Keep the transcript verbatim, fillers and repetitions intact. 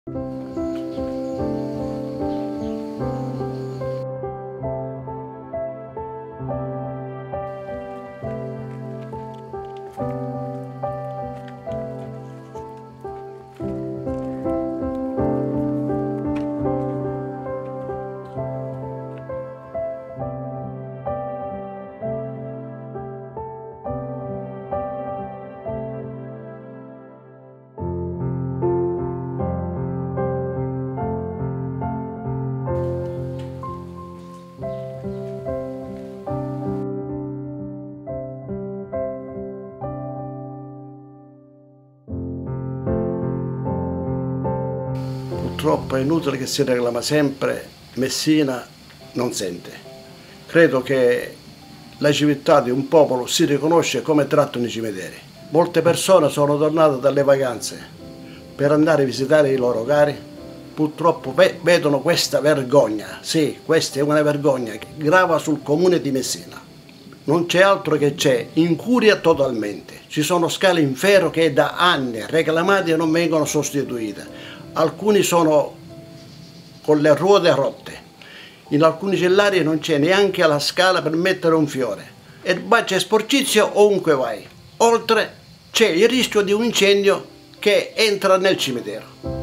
Purtroppo è inutile che si reclama sempre, Messina non sente. Credo che la civiltà di un popolo si riconosce come trattano i cimiteri. Molte persone sono tornate dalle vacanze per andare a visitare i loro cari, purtroppo vedono questa vergogna. Sì, questa è una vergogna che grava sul comune di Messina. Non c'è altro che c'è incuria totalmente. Ci sono scale in ferro che da anni reclamate e non vengono sostituite. Alcuni sono con le ruote rotte, in alcuni cellari non c'è neanche la scala per mettere un fiore, erbaccia e sporcizio ovunque vai. Oltre c'è il rischio di un incendio che entra nel cimitero.